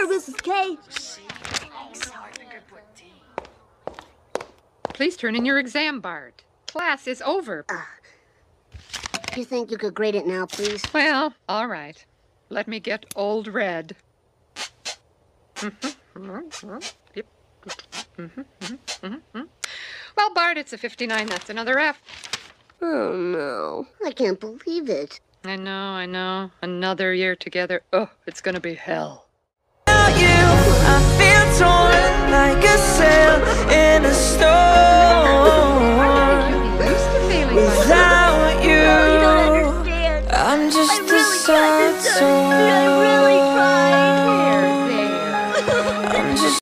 Mrs. K. Please turn in your exam, Bart. Class is over. You think you could grade it now, please? Well, all right. Let me get Old Red. Well, Bart, it's a 59. That's another F. Oh, no. I can't believe it. I know. Another year together. Oh, it's gonna be hell. I feel torn like a sail in a